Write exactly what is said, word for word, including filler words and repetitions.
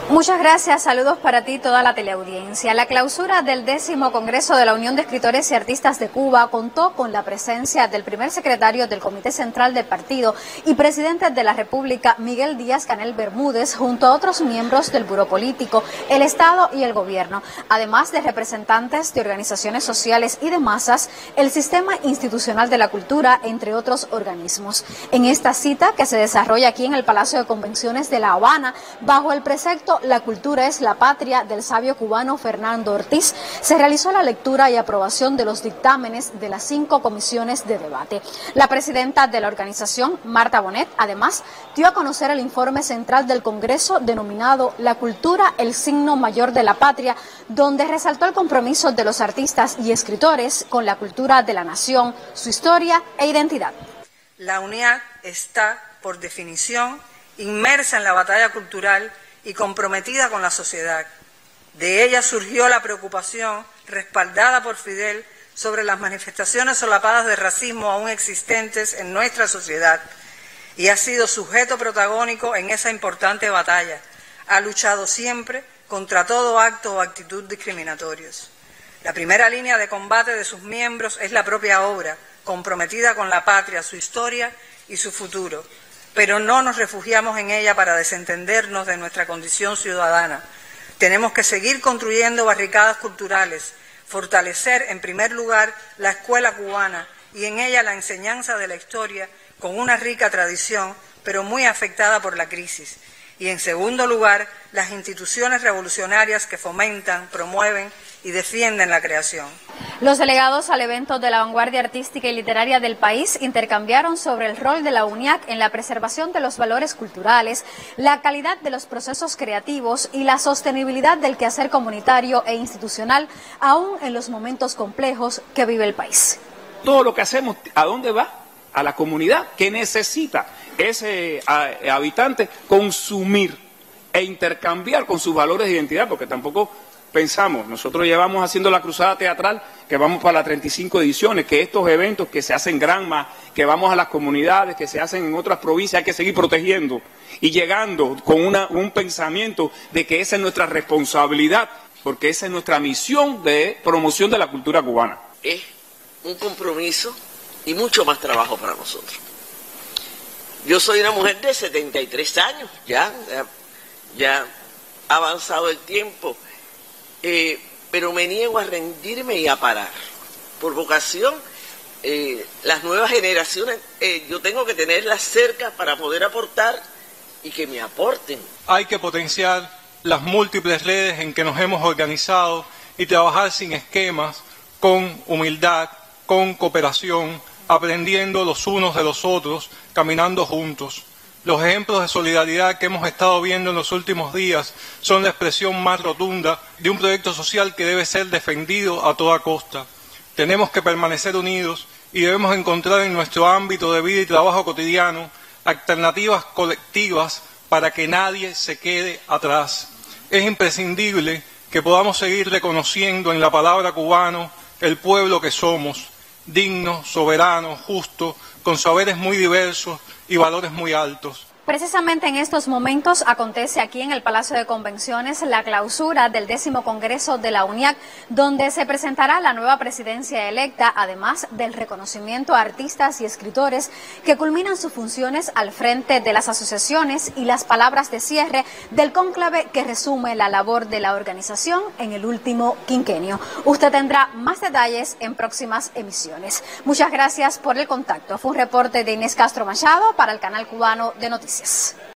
Muchas gracias, saludos para ti y toda la teleaudiencia. La clausura del décimo Congreso de la Unión de Escritores y Artistas de Cuba contó con la presencia del primer secretario del Comité Central del Partido y presidente de la República, Miguel Díaz-Canel Bermúdez, junto a otros miembros del Buró Político, el Estado y el Gobierno, además de representantes de organizaciones sociales y de masas, el Sistema Institucional de la Cultura, entre otros organismos. En esta cita, que se desarrolla aquí en el Palacio de Convenciones de La Habana, bajo el precepto La cultura es la patria del sabio cubano Fernando Ortiz, se realizó la lectura y aprobación de los dictámenes de las cinco comisiones de debate. La presidenta de la organización, Marta Bonet, además, dio a conocer el informe central del Congreso denominado La cultura, el signo mayor de la patria, donde resaltó el compromiso de los artistas y escritores con la cultura de la nación, su historia e identidad. La UNIAC está, por definición, inmersa en la batalla cultural y comprometida con la sociedad. De ella surgió la preocupación, respaldada por Fidel, sobre las manifestaciones solapadas de racismo aún existentes en nuestra sociedad, y ha sido sujeto protagónico en esa importante batalla. Ha luchado siempre contra todo acto o actitud discriminatorios. La primera línea de combate de sus miembros es la propia obra, comprometida con la patria, su historia y su futuro. Pero no nos refugiamos en ella para desentendernos de nuestra condición ciudadana. Tenemos que seguir construyendo barricadas culturales, fortalecer en primer lugar la escuela cubana y en ella la enseñanza de la historia con una rica tradición, pero muy afectada por la crisis. Y en segundo lugar, las instituciones revolucionarias que fomentan, promueven y defienden la creación. Los delegados al evento de la vanguardia artística y literaria del país intercambiaron sobre el rol de la UNIAC en la preservación de los valores culturales, la calidad de los procesos creativos y la sostenibilidad del quehacer comunitario e institucional, aún en los momentos complejos que vive el país. Todo lo que hacemos, ¿a dónde va? A la comunidad que necesita ese habitante consumir e intercambiar con sus valores de identidad, porque tampoco pensamos, nosotros llevamos haciendo la cruzada teatral, que vamos para las treinta y cinco ediciones, que estos eventos que se hacen Granma, que vamos a las comunidades, que se hacen en otras provincias, hay que seguir protegiendo y llegando con una, un pensamiento de que esa es nuestra responsabilidad, porque esa es nuestra misión de promoción de la cultura cubana. Es un compromiso y mucho más trabajo para nosotros. Yo soy una mujer de setenta y tres años, ya, ya, ya ha avanzado el tiempo, eh, pero me niego a rendirme y a parar. Por vocación, eh, las nuevas generaciones, eh, yo tengo que tenerlas cerca para poder aportar y que me aporten. Hay que potenciar las múltiples redes en que nos hemos organizado y trabajar sin esquemas, con humildad, con cooperación, aprendiendo los unos de los otros, caminando juntos. Los ejemplos de solidaridad que hemos estado viendo en los últimos días son la expresión más rotunda de un proyecto social que debe ser defendido a toda costa. Tenemos que permanecer unidos y debemos encontrar en nuestro ámbito de vida y trabajo cotidiano alternativas colectivas para que nadie se quede atrás. Es imprescindible que podamos seguir reconociendo en la palabra cubano el pueblo que somos, digno, soberano, justo, con saberes muy diversos y valores muy altos. Precisamente en estos momentos acontece aquí en el Palacio de Convenciones la clausura del décimo Congreso de la UNIAC, donde se presentará la nueva presidencia electa, además del reconocimiento a artistas y escritores que culminan sus funciones al frente de las asociaciones y las palabras de cierre del cónclave que resume la labor de la organización en el último quinquenio. Usted tendrá más detalles en próximas emisiones. Muchas gracias por el contacto. Fue un reporte de Inés Castro Machado para el Canal Cubano de Noticias.